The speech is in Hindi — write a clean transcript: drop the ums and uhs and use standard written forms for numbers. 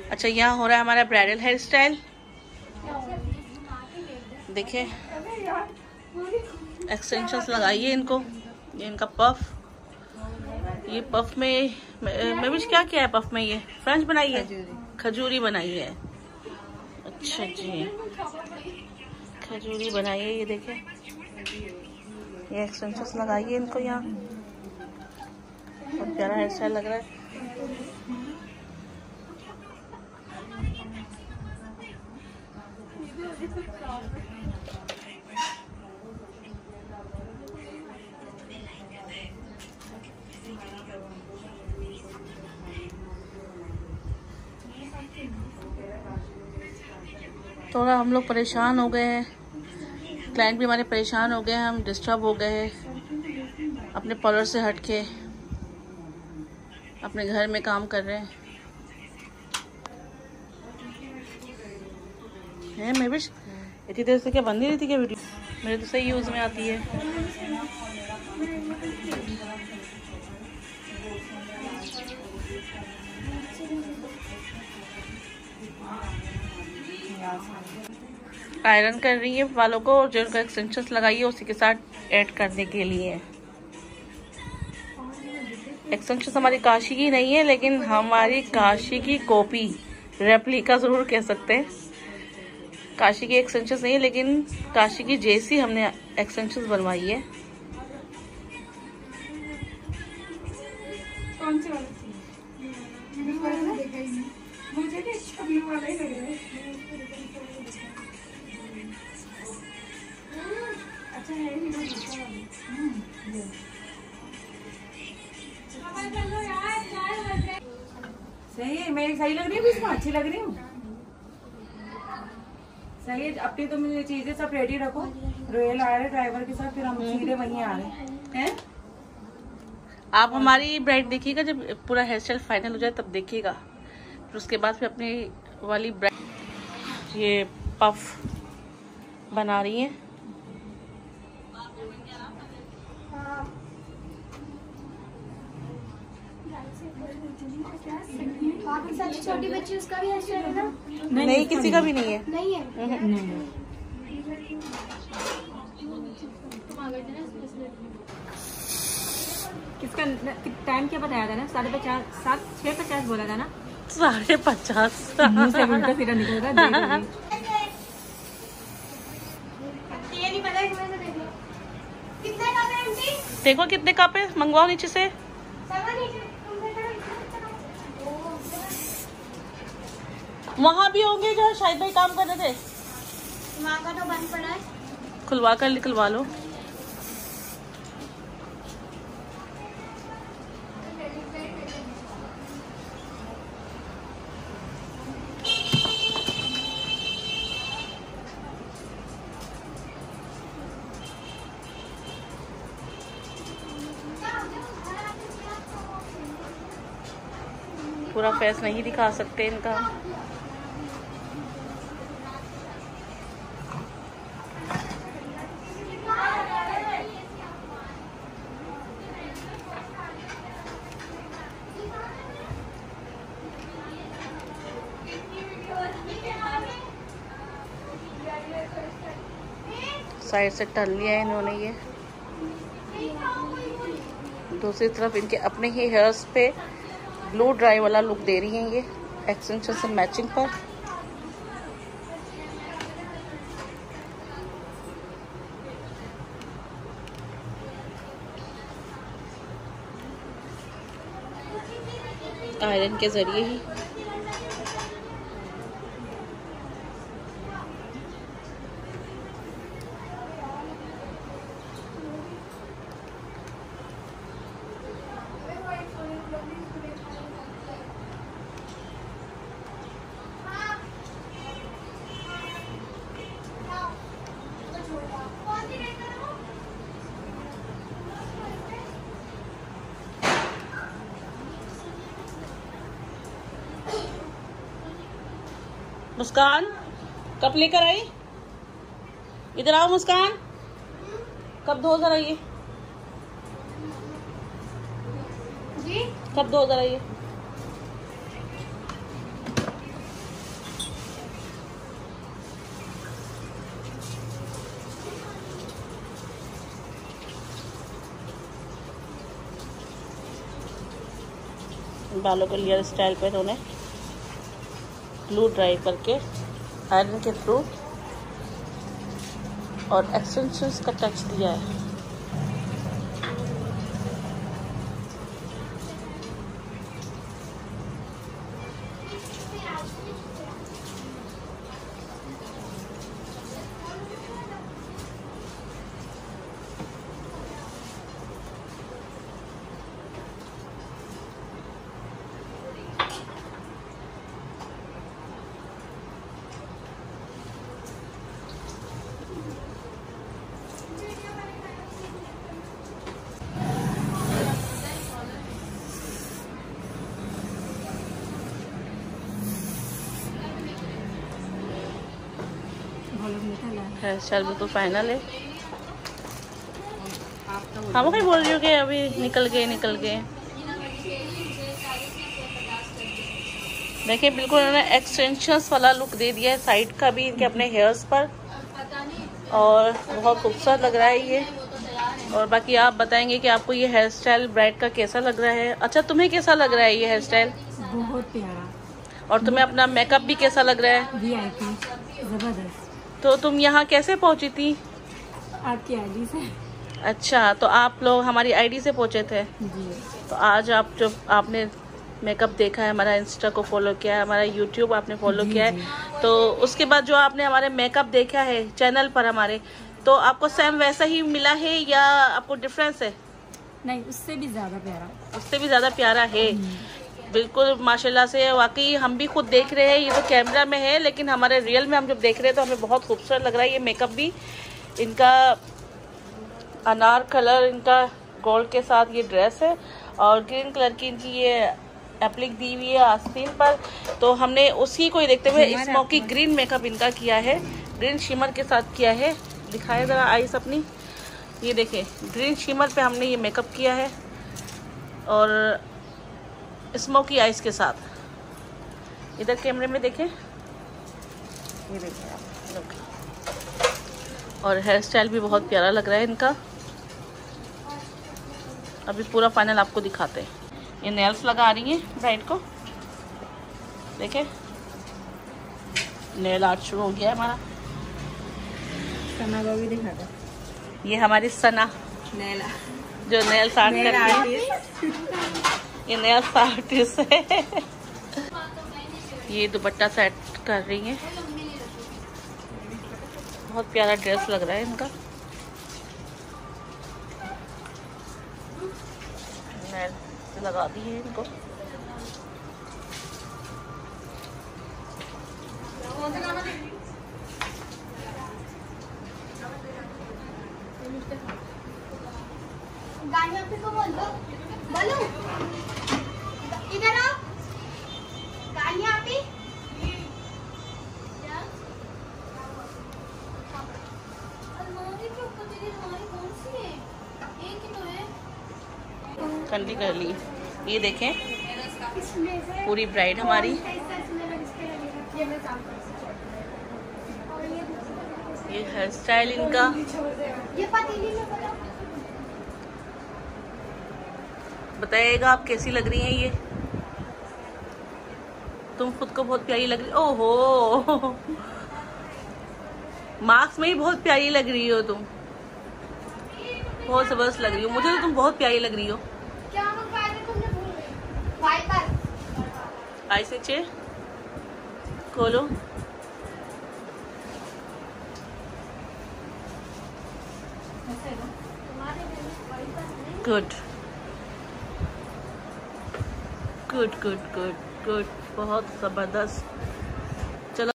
अच्छा, यहाँ हो रहा है हमारा ब्राइडल हेयर स्टाइल। देखिए, एक्सटेंशंस लगाइए इनको। ये इनका पफ, ये पफ में मैं भी क्या किया है पफ में? ये फ्रेंच बनाई है, खजूरी बनाई है। अच्छा जी, खजूरी बनाई है। ये देखिए, ये एक्सटेंशंस लगाइए इनको यहाँ। बहुत प्यारा हेयर स्टाइल लग रहा है। थोड़ा हम लोग परेशान हो गए हैं, क्लाइंट भी हमारे परेशान हो गए हैं, हम डिस्टर्ब हो गए हैं। अपने पार्लर से हट के अपने घर में काम कर रहे हैं। मैं भी इतनी देर से क्या बंद ही नहीं थी क्या वीडियो? मेरे तो सही यूज़ में आती है। आयरन कर रही है बालों को, और जो उनका एक्सटेंशंस लगाई है उसी के साथ ऐड करने के लिए। एक्सटेंशंस हमारी काशी की नहीं है, लेकिन हमारी काशी की कॉपी, रेप्लिका जरूर कह सकते हैं। काशी की एक्सटेंशंस नहीं है, लेकिन काशी की जैसी हमने एक्सटेंशंस बनवाई है। कौन सी वाली? मुझे भी अच्छा ब्लू वाला ही लग रहा है। अच्छा है ही ना। सही है, मैं सही लग रही हूँ, इसमें अच्छी लग रही हूँ। सही है। अपनी तो मुझे चीजें सब रेडी रखो। रोयल आ रहे ड्राइवर के साथ, फिर हम सीधे वहीं आ रहे हैं। आप हमारी ब्राइड देखिएगा, जब पूरा हेयर स्टाइल फाइनल हो जाए तब देखिएगा। फिर उसके बाद फिर अपनी वाली ब्राइड ये पफ बना रही है। छोटी बच्ची, उसका भी हेयर स्टाइल है ना? नहीं, किसी का भी नहीं है। नहीं है। किसका टाइम क्या बताया था ना? 5:50, 6:50 बोला था ना? 50:50 मुंह से उल्टा सीधा निकल रहा है। देखो कितने कप है, मंगवाओ नीचे से। वहाँ भी होंगे जहाँ शाहिद भाई काम कर रहे थे। वहाँ का तो बंद पड़ा है। खुलवा कर निकलवा लो। पूरा फेस नहीं दिखा सकते इनका। साइड से टल लिया है इन्होंने। ये दूसरी तरफ इनके अपने ही हेयर्स पे ब्लू ड्राई वाला लुक दे रही हैं ये एक्सटेंशन से मैचिंग पर। आयरन के जरिए ही। मुस्कान कब लेकर आई? इधर आओ मुस्कान, कब धो जरा ये, कब धो जरा ये। बालों को लेयर स्टाइल पे इन्होंने ग्लू ड्राई करके आयरन के थ्रू और एक्सटेंशंस का टच दिया है। हेयर स्टाइल बिल्कुल फाइनल है। हाँ वो कहीं बोल रही हो कि अभी निकल गए। देखिए बिल्कुल उन्होंने एक्सटेंशंस वाला लुक दे दिया है साइड का भी इनके अपने हेयर्स पर, और बहुत खूबसूरत लग रहा है ये। और बाकी आप बताएंगे कि आपको ये हेयर स्टाइल ब्राइड का कैसा लग रहा है। अच्छा तुम्हें कैसा लग रहा है ये हेयर स्टाइल? बहुत प्यारा। और तुम्हें अपना मेकअप भी कैसा लग रहा है? VIP, जबरदस्त। तो तुम यहाँ कैसे पहुँची थी? आपकी आईडी से। अच्छा, तो आप लोग हमारी आईडी से पहुँचे थे जी। तो आज आप जो आपने मेकअप देखा है, हमारा इंस्टा को फॉलो किया है, हमारा यूट्यूब आपने फॉलो किया है, तो उसके बाद जो आपने हमारे मेकअप देखा है चैनल पर हमारे, तो आपको सेम वैसा ही मिला है या आपको डिफरेंस है? नहीं, उससे भी ज़्यादा प्यारा। उससे भी ज़्यादा प्यारा है बिल्कुल माशाल्लाह से। वाकई हम भी खुद देख रहे हैं, ये तो कैमरा में है लेकिन हमारे रियल में हम जब देख रहे हैं तो हमें बहुत खूबसूरत लग रहा है ये मेकअप भी। इनका अनार कलर, इनका गोल्ड के साथ ये ड्रेस है और ग्रीन कलर की इनकी ये एप्लिक दी हुई है आस्तीन पर। तो हमने उसी को ही देखते हुए स्मोकी ग्रीन मेकअप इनका किया है, ग्रीन शिमर के साथ किया है। दिखाए ज़रा आईज अपनी, ये देखें ग्रीन शिमर पे हमने ये मेकअप किया है और स्मोकी आइज के साथ। इधर कैमरे में देखें, ये देखें आप। और हेयर स्टाइल भी बहुत प्यारा लग रहा है इनका। अभी पूरा फाइनल आपको दिखाते हैं। ये नेल्स लगा रही हैं ब्राइड को, देखें नेल आर्ट शुरू हो गया है हमारा। सना को भी दिखा दो। ये हमारी सना नैला जो नेल्स आर्ट कर रही है, ये नेल्स आर्टिस्ट है। ये दुपट्टा सेट कर रही है, बहुत प्यारा ड्रेस लग रहा है इनका। नेल्स लगा दी है इनको। गाड़ी आपको बोलो बोलो इधर आओ। गाड़ी आप ही अलमारी के ऊपर तेरी अलमारी कौन सी है? एक ही तो है। ठंडी कर ली। ये देखें पूरी ब्राइड हमारी, ये हेयर स्टाइल इनका। ये पतीली में बोलो। बताइएगा आप कैसी लग रही हैं ये? तुम खुद को बहुत प्यारी लग रही। ओहो मास्क में ही बहुत प्यारी लग रही हो तुम, बहुत जबरदस्त लग रही हो। मुझे तो तुम बहुत प्यारी लग रही हो। क्या मंगाया था तुमने? भूल गई। वाइपर आई से चे खोलो। Good good good good good, बहुत ज़बरदस्त।